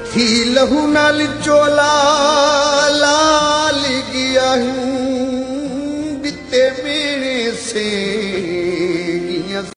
थी लहू नाल चोला लाल गया हूँ बिते मेरे से